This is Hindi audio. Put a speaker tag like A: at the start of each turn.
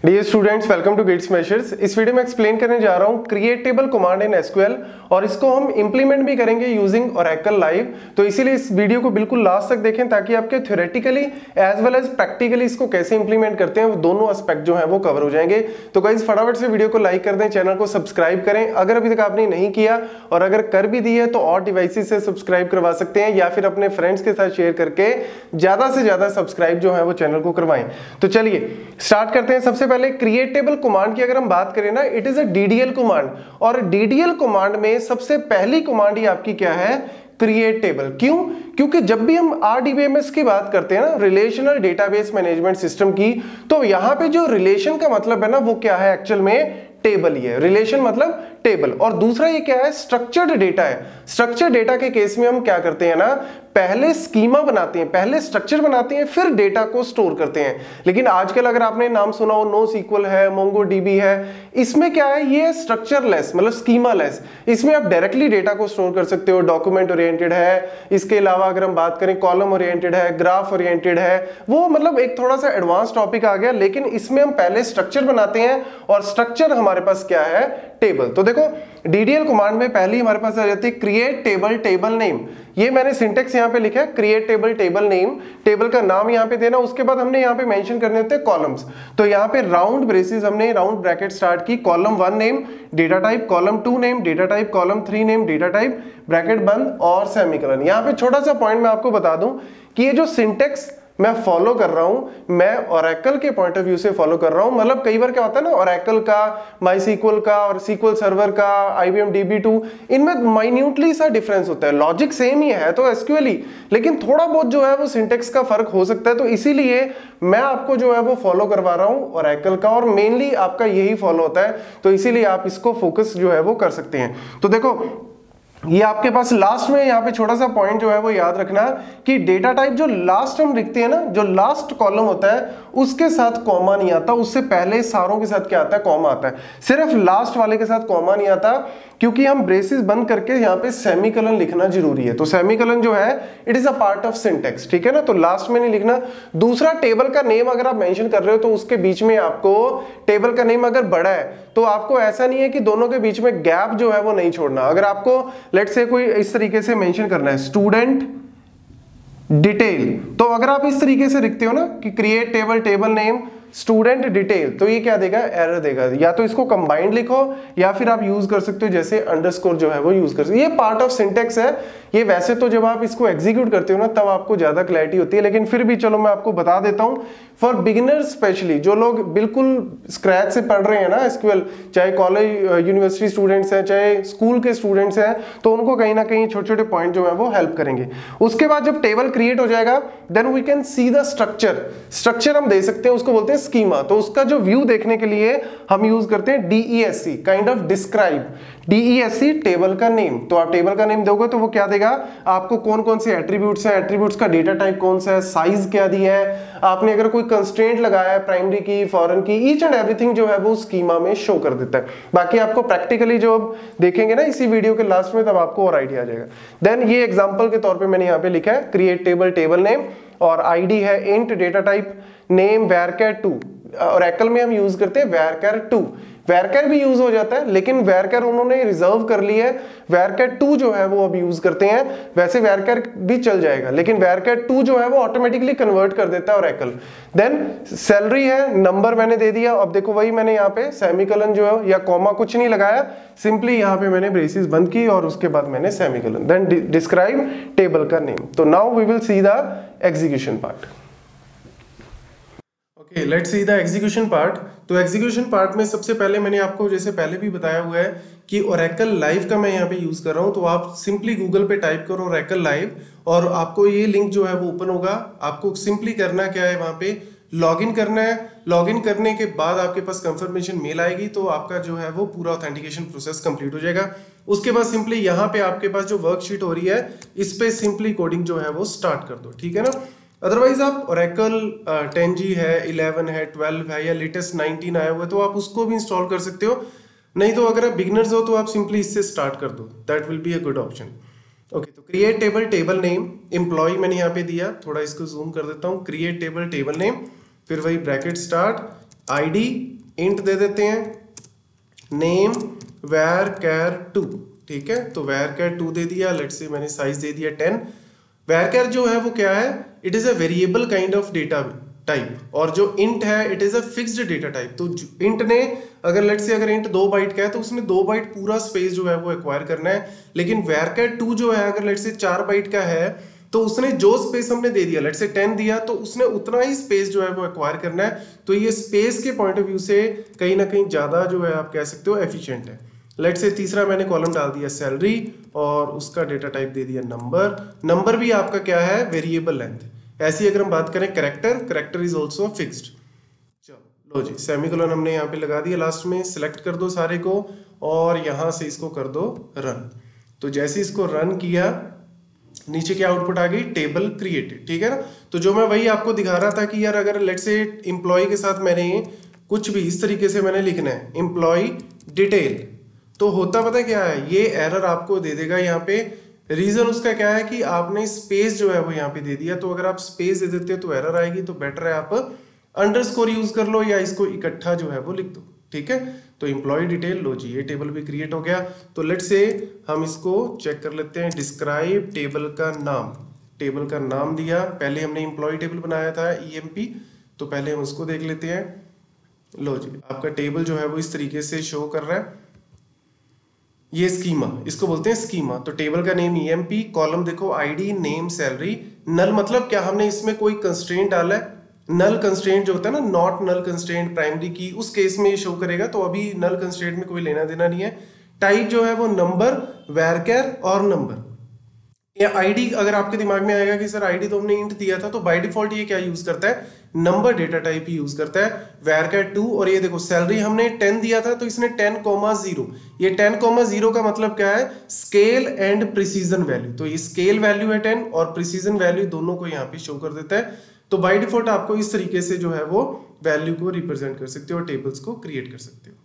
A: Dear students, welcome to Git Smashers. इस वीडियो में एक्सप्लेन करने जा रहा हूं create table command in SQL और इसको हम इंप्लीमेंट भी करेंगे यूजिंग ओरेकल लाइव। तो इसीलिए इस वीडियो को बिल्कुल लास्ट तक देखें ताकि आपके theoretically as well as practically इसको कैसे इंप्लीमेंट करते हैं वो दोनों एस्पेक्ट जो है वो कवर हो जाएंगे। तो गाइस फटाफट से वीडियो को लाइक कर दें, चैनल को सब्सक्राइब करें अगर अभी तक आपने नहीं किया, और अगर कर भी दी है तो और डिवाइसेस से सब्सक्राइब करवा सकते हैं या फिर अपने फ्रेंड्स के साथ शेयर करके ज्यादा से ज्यादा सब्सक्राइब जो है वो चैनल को करवाएं। तो चलिए स्टार्ट करते हैं। सबसे पहले क्रिएट टेबल कमांड की अगर हम बात करें ना, it is a DDL command, और डीडीएल कमांड में सबसे पहली कमांड ही आपकी क्या है? Create table. क्यों? क्योंकि जब भी हम आरडीबीएमएस की बात करते हैं ना, रिलेशनल डेटाबेस मैनेजमेंट सिस्टम की, तो यहां पे जो रिलेशन का मतलब है ना वो क्या है? एक्चुअल में टेबल ही है। रिलेशन मतलब टेबल। और दूसरा ये क्या है? स्ट्रक्चर्ड डेटा है। स्ट्रक्चर्ड डेटा के केस में हम क्या करते हैं ना, पहले स्कीमा बनाते हैं, पहले स्ट्रक्चर बनाते हैं, फिर डेटा को स्टोर करते हैं। लेकिन आजकल अगर आपने नाम सुना हो, NoSQL है, MongoDB है, इसमें क्या है? ये स्ट्रक्चरलेस मतलब स्कीमा लेस। इसमें आप डायरेक्टली डेटा को स्टोर कर सकते हो। डॉक्यूमेंट ओरिएंटेड है, इसके अलावा अगर हम बात करें कॉलम ओरिएंटेड है, ग्राफ ओरिएंटेड है, वो मतलब एक थोड़ा सा एडवांस टॉपिक आ गया। लेकिन इसमें हम पहले स्ट्रक्चर बनाते हैं और स्ट्रक्चर हमारे पास क्या है? टेबल। तो देखो डीडीएल कमांड में पहली हमारे पास आ जाती है क्रिएट टेबल टेबल नेम। ये मैंने सिंटेक्स यहाँ पे लिखा है, create table table name. Table का नाम यहाँ पे देना, उसके बाद हमने यहाँ पे मेंशन करने होते हैं कॉलम्स। तो यहाँ पे राउंड ब्रेसेस हमने राउंड ब्रैकेट स्टार्ट की। Column 1 name data type, column 2 name data type, column 3 name data type, bracket बंद और सेमीकोलन। यहाँ पे छोटा सा पॉइंट मैं आपको बता दूं कि ये जो सिंटेक्स मैं फॉलो कर रहा हूं, मैं ओरेकल के पॉइंट ऑफ व्यू से फॉलो कर रहा हूं। मतलब कई बार क्या होता है ना, ओरेकल का, माईसीक्वल का और सीक्वल सर्वर का, IBM DB2, इनमें माइन्यूटली सा डिफरेंस होता है। लॉजिक सेम ही है तो एसक्यूएल ही, लेकिन थोड़ा बहुत जो है वो सिंटेक्स का फर्क हो सकता है। तो इसीलिए मैं आपको जो है वो फॉलो करवा रहा हूं ओरेकल का, और मेनली आपका यही फॉलो होता है। तो इसीलिए आप इसको फोकस जो है वो कर सकते हैं। तो देखो ये आपके पास लास्ट में यहाँ पे छोटा सा पॉइंट जो है वो याद रखना कि डेटा टाइप जो लास्ट हम लिखते हैं ना, जो लास्ट कॉलम होता है उसके साथ कॉमा नहीं आता, उससे पहले सारों के साथ क्या आता है? कॉमा आता है। सिर्फ लास्ट वाले के साथ कॉमा नहीं आता क्योंकि हम ब्रेसेस बंद करके यहाँ पे सेमीकोलन लिखना जरूरी है। तो सेमीकोलन जो है it is a part of syntax, ठीक है ना। तो लास्ट में नहीं लिखना। दूसरा, टेबल का नेम अगर आप मेंशन कर रहे हो तो उसके बीच में आपको, टेबल का नेम अगर बड़ा है तो आपको ऐसा नहीं है कि दोनों के बीच में गैप जो है वो नहीं छोड़ना। अगर आपको लेट्स से कोई इस तरीके से मेंशन करना है स्टूडेंट डिटेल, तो अगर आप इस तरीके से लिखते हो ना कि create table table name student detail, तो ये क्या देगा? एरर देगा। या तो इसको कंबाइंड लिखो या फिर आप यूज कर सकते हो जैसे अंडरस्कोर जो है वो यूज कर सकते हो। ये पार्ट ऑफ सिंटेक्स है। ये वैसे तो जब आप इसको एग्जीक्यूट करते हो ना तब आपको ज्यादा क्लैरिटी होती है, लेकिन फिर भी चलो मैं आपको बता देता हूं फॉर बिगिनर्स, स्पेशली जो लोग बिल्कुल स्क्रैच से पढ़ रहे हैं ना एसक्यूएल, चाहे कॉलेज यूनिवर्सिटी स्टूडेंट्स हैं चाहे स्कूल के स्टूडेंट्स हैं, तो उनको कहीं ना कहीं छोटे छोटे पॉइंट जो है वो हेल्प करेंगे। उसके बाद जब टेबल क्रिएट हो जाएगा then we can see the structure. Structure हम दे सकते हैं, उसको बोलते हैं स्कीमा। तो उसका जो व्यू देखने के लिए हम यूज करते हैं DESC, kind of describe. DESC table का नेम। तो आप टेबल का नेम दोगे तो वो क्या देगा आपको? कौन कौन से एट्रीब्यूट्स हैं, एट्रीब्यूट्स का डेटा टाइप कौन सा है, साइज क्या दी है, आपने अगर कोई कंस्ट्रेंट लगाया है प्राइमरी की, फॉरेन की, ईच एंड एवरीथिंग जो है वो स्कीमा में शो कर देता है। बाकी आपको प्रैक्टिकली जो देखेंगे ना इसी वीडियो के लास्ट में तब आपको और आइडिया आ जाएगा। देन ये एग्जांपल के तौर पे मैंने यहाँ पे लिखा है क्रिएट टेबल टेबल नेम, और आईडी है int, data type name varchar 2। Oracle में हम यूज करते हैं varchar 2। varchar भी यूज हो जाता है लेकिन varchar उन्होंने रिजर्व कर ली है, varchar 2 जो है वो अब यूज करते हैं। वैसे varchar भी चल जाएगा लेकिन varchar 2 जो है वो ऑटोमेटिकली कन्वर्ट कर देता है ओरेकल। देन सैलरी है, नंबर मैंने दे दिया। अब देखो वही मैंने यहाँ पे सेमीकोलन जो है या कॉमा कुछ नहीं लगाया, सिंपली यहाँ पे मैंने ब्रेसेस बंद की और उसके बाद मैंने सेमीकोलन। देन डिस्क्राइब टेबल का नेम। तो now we will see the execution part. Okay, let's see the execution part. तो एग्जीक्यूशन पार्ट में सबसे पहले मैंने आपको जैसे पहले भी बताया हुआ है कि ओरेकल लाइव का मैं यहाँ पे यूज कर रहा हूँ। तो आप सिंपली गूगल पे टाइप करो ओरेकल लाइव और आपको ये लिंक जो है वो ओपन होगा। आपको सिंपली करना क्या है, वहां पे लॉगिन करना है। लॉगिन करने के बाद आपके पास कंफर्मेशन मेल आएगी, तो आपका जो है वो पूरा ऑथेंटिकेशन प्रोसेस कंप्लीट हो जाएगा। उसके बाद सिंपली यहाँ पे आपके पास जो वर्कशीट हो रही है इस पे सिंपली कोडिंग जो है वो स्टार्ट कर दो, ठीक है ना। अदरवाइज आप ओरेकल 10G है, 11 है, 12 है या लेटेस्ट 19 आया हुआ है तो आप उसको भी इंस्टॉल कर सकते हो। नहीं तो अगर आप बिगिनर्स हो तो आप सिंपली इससे स्टार्ट कर दो, that will be a good option. Okay, तो create table table name employ मैंने यहाँ पे दिया, थोड़ा इसको जूम कर देता हूँ। क्रिएट टेबल टेबल नेम, फिर वही ब्रैकेट स्टार्ट, id int दे देते हैं, नेम varchar2, ठीक है। तो varchar2 दे दिया, लेट्स से मैंने साइज दे दिया 10। varchar जो है वो क्या है, it is a variable kind of data type, और जो int है it is a fixed data type. तो int ने अगर लेट्स से अगर int 2 बाइट का है तो उसने 2 बाइट पूरा स्पेस जो है वो एक्वायर करना है, लेकिन varchar2 जो है अगर लेट्स से 4 बाइट का है तो उसने जो स्पेस हमने दे दिया, लेट्स से 10 दिया, तो उसने उतना ही स्पेस जो है वो एक्वायर करना है। तो ये स्पेस के पॉइंट ऑफ व्यू से कहीं ना कहीं ज्यादा जो है आप कह सकते हो एफिशिएंट है। लेट्स से तीसरा मैंने कॉलम डाल दिया सैलरी और उसका डेटा टाइप दे दिया नंबर। नंबर भी आपका क्या है, वेरिएबल लेंथ। ऐसी अगर हम बात करें करेक्टर इज ऑल्सो फिक्स्ड। चलो लो जी, सेमीकोलन हमने यहाँ पे लगा दिया लास्ट में। सिलेक्ट कर दो सारे को और यहां से इसको कर दो रन। तो जैसे इसको रन किया, नीचे क्या आउटपुट आ गई, टेबल क्रिएटेड, ठीक है ना। तो जो मैं वही आपको दिखा रहा था कि यार अगर लेट्स से एम्प्लॉय के साथ मैंने कुछ भी इस तरीके से मैंने लिखना है एम्प्लॉय डिटेल, तो होता पता क्या है, ये एरर आपको दे देगा यहाँ पे। रीजन उसका क्या है कि आपने स्पेस जो है वो यहाँ पे दे दिया। तो अगर आप स्पेस दे देते हो तो एरर आएगी, तो बेटर है आप अंडरस्कोर यूज कर लो या इसको इकट्ठा जो है वो लिख दो, ठीक है। तो एम्प्लॉय डिटेल, लो जी ये टेबल भी क्रिएट हो गया। तो लेट्स से हम इसको चेक कर लेते हैं, डिस्क्राइब टेबल का नाम। टेबल का नाम दिया, पहले हमने एम्प्लॉय टेबल बनाया था EMP, तो पहले हम उसको देख लेते हैं। लो जी आपका टेबल जो है वो इस तरीके से शो कर रहा है, ये स्कीमा, इसको बोलते हैं स्कीमा। तो टेबल का नेम EMP, कॉलम देखो ID, नेम, सैलरी। नल मतलब क्या, हमने इसमें कोई कंस्ट्रेंट डाला है। नल कंस्ट्रेंट जो होता है ना, नॉट नल कंस्ट्रेंट प्राइमरी की, उस केस में ये शो करेगा। तो अभी नल कंस्ट्रेंट में कोई लेना देना नहीं है। टाइप जो है वो नंबर, varchar और नंबर या ID। अगर आपके दिमाग में आएगा कि सर ID तो हमने इंट दिया था, तो बाय डिफॉल्ट ये क्या यूज करता है, नंबर डेटा टाइप ही यूज करता है, varchar2। और ये देखो सैलरी हमने 10 दिया था, तो इसने 10,0। ये 10,0 का मतलब क्या है, स्केल एंड प्रिसीजन वैल्यू। तो ये स्केल वैल्यू है 10 और प्रिसीजन वैल्यू दोनों को यहाँ पे शो कर देता है। तो बाय डिफॉल्ट आपको इस तरीके से जो है वो वैल्यू को रिप्रेजेंट कर सकते हो और टेबल्स को क्रिएट कर सकते हो।